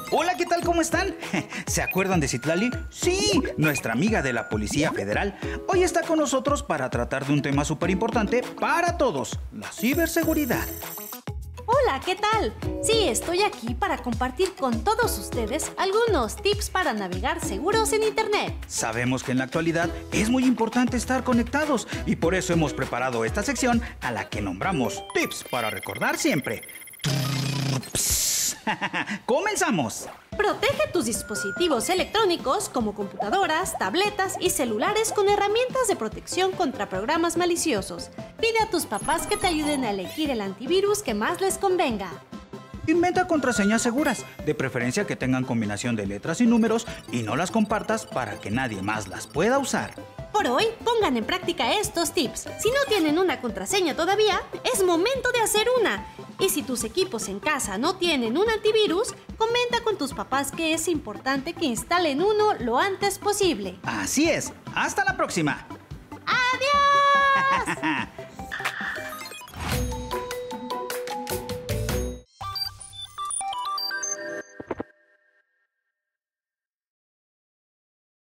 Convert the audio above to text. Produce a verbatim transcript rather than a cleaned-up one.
Hola, ¿qué tal? ¿Cómo están? ¿Se acuerdan de Citlali? Sí, nuestra amiga de la Policía Federal. Hoy está con nosotros para tratar de un tema súper importante para todos, la ciberseguridad. Hola, ¿qué tal? Sí, estoy aquí para compartir con todos ustedes algunos tips para navegar seguros en Internet. Sabemos que en la actualidad es muy importante estar conectados y por eso hemos preparado esta sección a la que nombramos Tips para recordar siempre. ¡Comenzamos! Protege tus dispositivos electrónicos como computadoras, tabletas y celulares con herramientas de protección contra programas maliciosos. Pide a tus papás que te ayuden a elegir el antivirus que más les convenga. Inventa contraseñas seguras, de preferencia que tengan combinación de letras y números, y no las compartas para que nadie más las pueda usar. Por hoy, pongan en práctica estos tips. Si no tienen una contraseña todavía, es momento de hacer una. Y si tus equipos en casa no tienen un antivirus, comenta con tus papás que es importante que instalen uno lo antes posible. Así es. ¡Hasta la próxima!